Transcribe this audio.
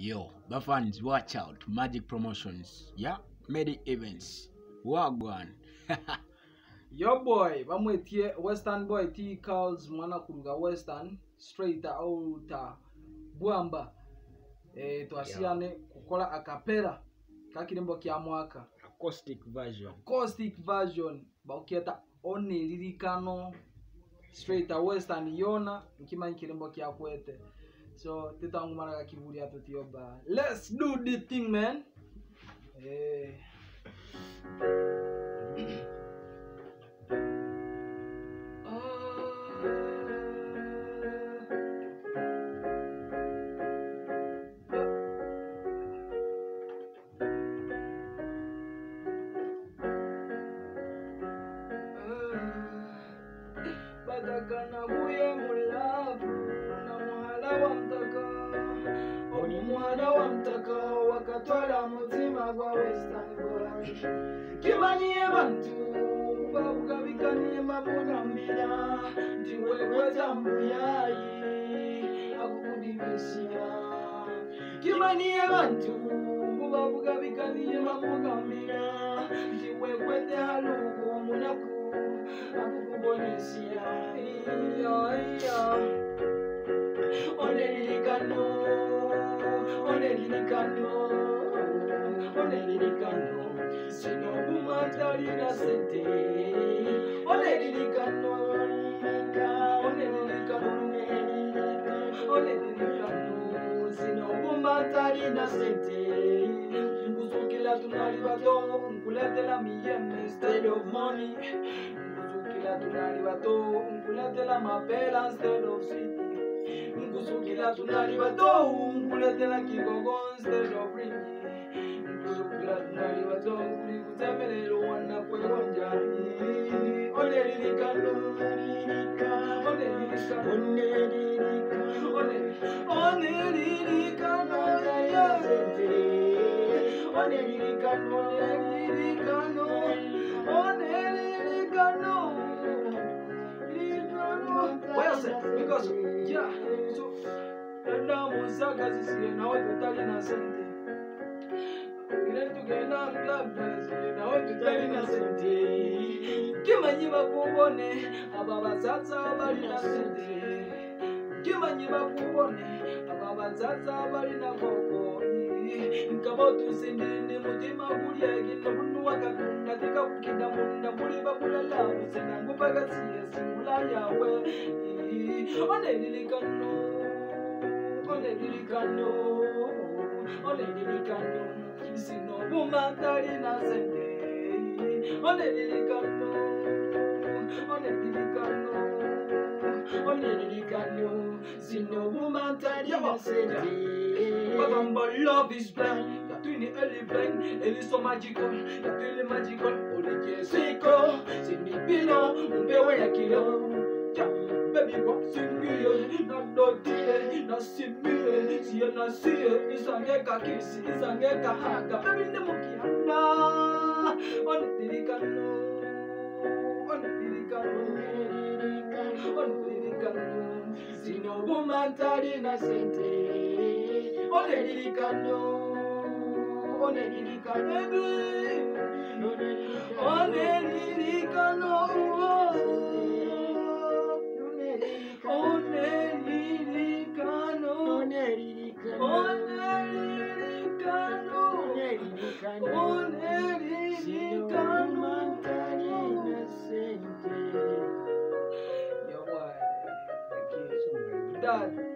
Yo, the fans, watch out. Magic promotions. Yeah, many events. Wagwan. Yo boy, bamwetie Western boy T-Kalz mwana kuruga Western straight out Bwamba. Twasiane kukola akapera kakirimbo kya mwaka. Acoustic version. Bakieta ONELILIKANO straight Western yona nkimanyi kirimbo kya kwete. So titangumana kakibuli atotioba. Let's do the thing, man. Batakana buye mulavu na muhala wa mtaka oni muhala wa mtaka wakatwala mutima gwa Western boy kimaniye bantu babugabikaniye mabugambira ndiwe kweza mbuyayi akukudibisia kimaniye bantu babugabikaniye mabugambira ndiwe kwete halugo munaku akukubonesia ONELILIKANO sino bumatali na sente ONELILIKANO sino bumatali na sente nguzukila tunali bato nkuletela miyeme instead of money nguzukila tunali bato nkuletela mapela instead of city nguzukila tunali bato nkuletela kigogo instead of ringi nguzukila tunali bato kulikutemelelo wana kwewonja ONELILIKANO because yeah, so enda musaka zisiye nawe tutali na sente ile tugenda club nawe tutali na sente kimanyi bakubone aba bazaza bali na sente kimanyi bakubone aba bazaza bali na koko nkabo tusindine mutima guli egino bunu wakatunda tika kukida munda muli bakulala usena ngupaga siye simula yawe ONELILIKANO sino bumatali na sente ONELILIKANO sino bumatali na sente. But love is blind. You're doing it early blind. And it's so magical. You're doing it magical. Only Jessica. See me below. Umbewe ya kilo. Baby, what's in me? Not dirty. Not see me. See you not see it. It's a neka kiss. It's a neka hug. Baby, the monkey. ONELILIKANO sino bumatali na sente ONELILIKANO Dad.